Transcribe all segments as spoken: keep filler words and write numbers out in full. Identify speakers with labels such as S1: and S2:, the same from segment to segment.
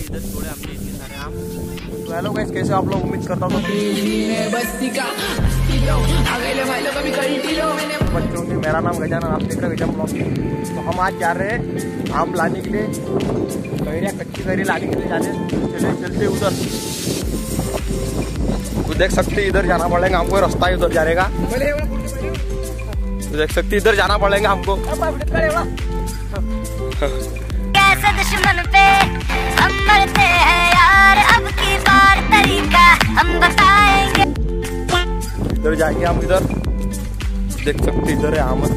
S1: इधर तोड़े हमने इतने सारे आम। तो हेलो गाइस, कैसे आप लोग? उम्मीद करता हूँ बच्चों की। मेरा नाम गजानन, आप देख रहे हो गजानन ब्लॉग। तो हम आज जा रहे हैं आम लाने के लिए, कैरिया कच्ची कैरी लाने के लिए जा रहे हैं। चले चलते उधर, तो देख सकते इधर जाना पड़ेगा हमको, रास्ता ही उधर जाएगा। तो देख सकते इधर जाना पड़ेगा हमको।
S2: कैसे दुश्मन पे हम मरते हैं यार, अब की बार तरीका हम बताएंगे।
S1: इधर जाएंगे हम, इधर देख सकते इधर है आम।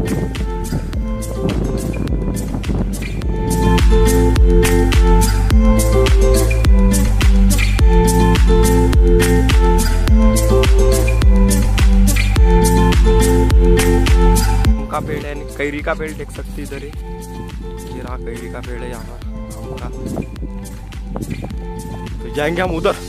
S1: का पेड़ है, कैरी का पेड़ देख सकते इधर ही। ये रहा कैरी का पेड़ है यहाँ आम का। तो जाएंगे हम उधर।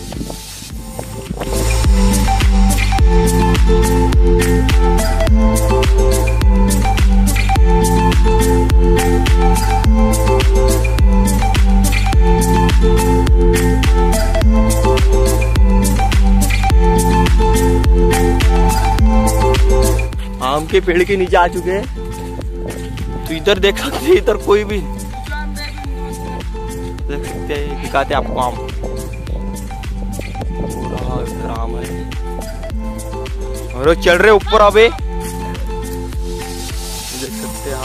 S1: आम के पेड़ के नीचे आ चुके हैं। तो इधर देख सकते हैं, इधर कोई भी देख सकते हैं, दिखाते आपको आम। पूरा इधर आम है और चल रहे ऊपर अबे, देख सकते हैं आप।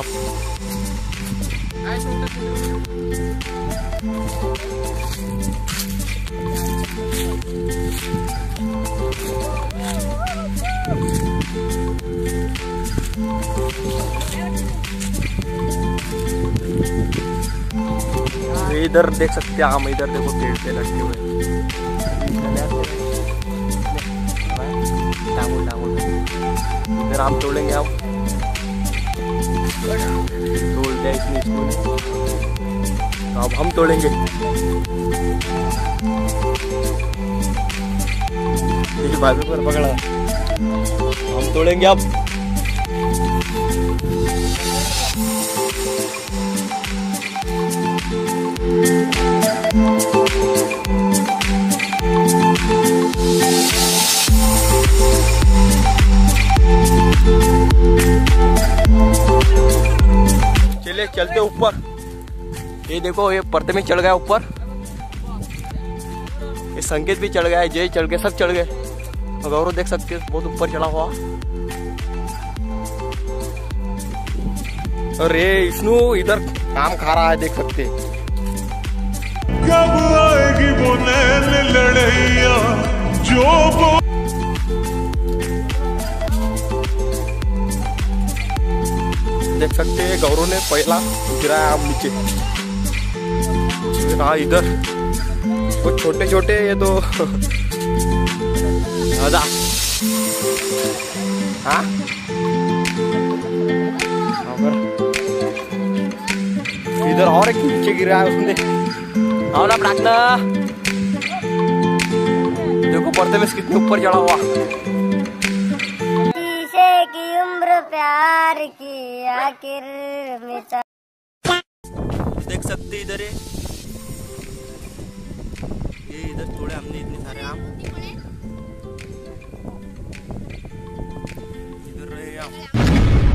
S1: इधर देख सकते हैं आम, इधर देखो पेड़ पे लटके हुए। इधर आम तोड़ेंगे हम, तोड़ दिया इसने इसको। तो अब हम तोड़ेंगे। भाई पर पकड़ा, हम तोड़ेंगे अब। चले चलते ऊपर। ये देखो, ये पर्दे में चढ़ गया ऊपर। ये संकेत भी चढ़ गया है, जय चढ़ गए, सब चढ़ गए। गौरव देख सकते हो बहुत ऊपर चढ़ा हुआ। अरे विष्णु इधर काम खा रहा है, देख सकते।
S3: कब आएगी वो नैन लड़ैया जो वो।
S1: देख सकते हैं गौरव ने पहला गिराया आम नीचे। हाँ इधर वो छोटे छोटे, ये तो दादा हाँ इधर और एक नीचे गिरा है उसने। और अब डाकना देखो पर्दे में कितने ऊपर चढ़ा हुआ।
S2: शीशे की उम्र प्यार की आखिर में।
S1: देख सकते इधर है, ये इधर तोड़े हमने इतने सारे आम। इधर रहे आम।